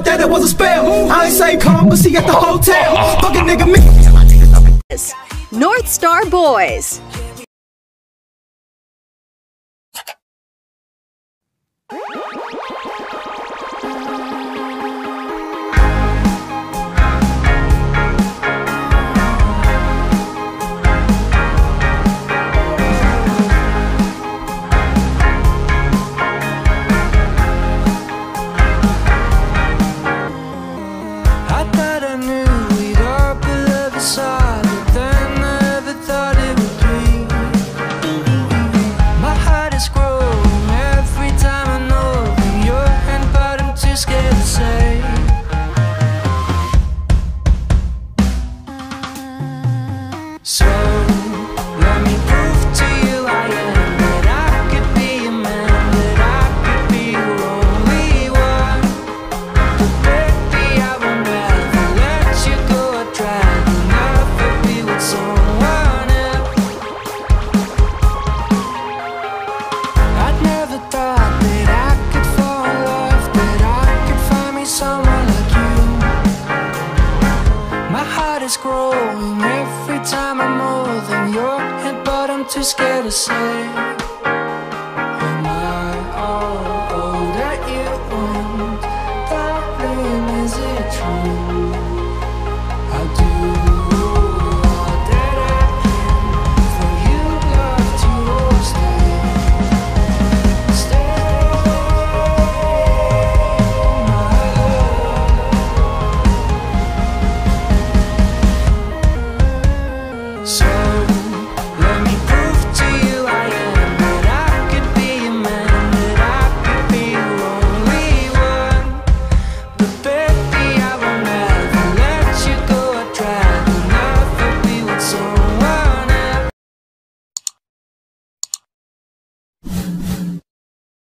thought that it was a spell. I ain't say come, but she at the hotel. Fuck a nigga, me. Northstarboys. So let me prove to you I am that I could be a man, that I could be your only one. But baby, I will never let you go. I'd rather never be with someone else. I'd never thought that I could fall in love, that I could find me someone like you. My heart is growing every time I'm more than your head, but I'm too scared to say.